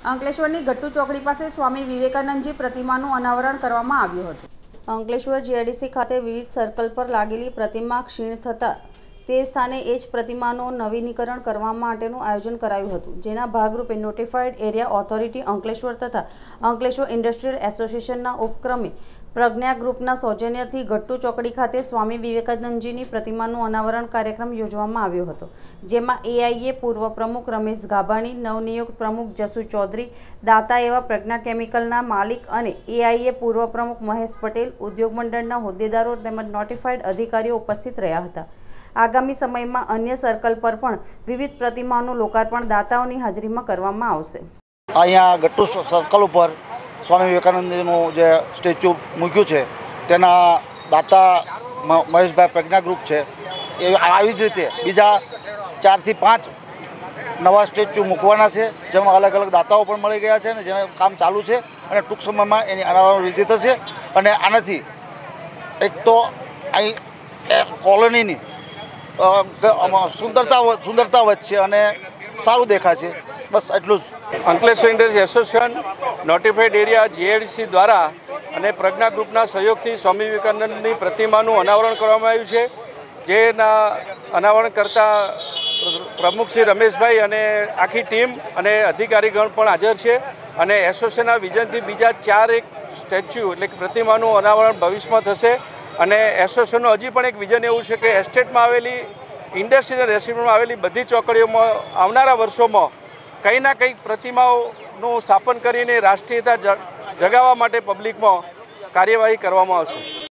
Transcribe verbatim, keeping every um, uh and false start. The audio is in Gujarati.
અંકલેશ્વરની ગટ્ટુ ચોકડી પાસે સ્વામી વિવેકાનંદજી પ્રતિમાનું અનાવરણ કરવામાં આવ્યું હતું। અંકલેશ્વર જીઆઈડીસી ખાતે વિવિધ સર્કલ પર લાગેલી પ્રતિમા ક્ષીણ થતાં તે સ્થાને એ જ પ્રતિમાનું નવીનીકરણ કરવા માટેનું આયોજન કરાયું હતું, જેના ભાગરૂપે નોટિફાઈડ એરિયા ઓથોરિટી અંકલેશ્વર તથા અંકલેશ્વર ઇન્ડસ્ટ્રીયલ એસોસિએશનના ઉપક્રમે પ્રજ્ઞા ગ્રુપના સૌજન્યથી ગટ્ટુ ચોકડી ખાતે સ્વામી વિવેકાનંદજીની પ્રતિમાનું અનાવરણ કાર્યક્રમ યોજવામાં આવ્યો હતો, જેમાં એઆઈએ પૂર્વ પ્રમુખ રમેશ ગાભાણી, નવનિયુક્ત પ્રમુખ જસુ ચૌધરી, દાતા એવા પ્રજ્ઞા કેમિકલના માલિક અને એઆઈએ પૂર્વ પ્રમુખ મહેશ પટેલ, ઉદ્યોગ મંડળના હોદ્દેદારો તેમજ નોટિફાઈડ અધિકારીઓ ઉપસ્થિત રહ્યા હતા। આગામી સમયમાં અન્ય સર્કલ પર પણ વિવિધ પ્રતિમાઓનું લોકાર્પણ દાતાઓની હાજરીમાં કરવામાં આવશે। અહીંયા ગટ્ટુ સર્કલ ઉપર સ્વામી વિવેકાનંદજીનું જે સ્ટેચ્યુ મૂક્યું છે તેના દાતા મહેશભાઈ પ્રજ્ઞા ગ્રુપ છે, એ આવી જ રીતે બીજા ચારથી પાંચ નવા સ્ટેચ્યુ મૂકવાના છે, જેમાં અલગ અલગ દાતાઓ પણ મળી ગયા છે અને જેને કામ ચાલુ છે અને ટૂંક સમયમાં એની અનાવરણ વિધિ થશે। અને આનાથી એક તો અહીં કોલોનીની સુંદરતા સુંદરતા વધશે અને સારું દેખાશે। બસ એટલું જ। Ankleshwar industrial association notified area GIDC દ્વારા અને પ્રજ્ઞા ગ્રુપના સહયોગથી સ્વામી વિવેકાનંદની પ્રતિમાનું અનાવરણ કરવામાં આવ્યું છે, જેના અનાવરણ કરતા પ્રમુખ શ્રી રમેશભાઈ અને આખી ટીમ અને અધિકારીગણ પણ હાજર છે અને એસોસિએશનના વિઝનથી બીજા ચાર એક સ્ટેચ્યુ એટલે કે પ્રતિમાનું અનાવરણ ભવિષ્યમાં થશે। અને એસોસિએશનનું હજી પણ એક વિઝન એવું છે કે એસ્ટેટમાં આવેલી ઇન્ડસ્ટ્રીયલ રેસિડેન્ટમાં આવેલી બધી ચોકડીઓમાં આવનારા વર્ષોમાં કંઈ ના કંઈક પ્રતિમાઓનું સ્થાપન કરીને રાષ્ટ્રીયતા જગાવવા માટે પબ્લિકમાં કાર્યવાહી કરવામાં આવશે।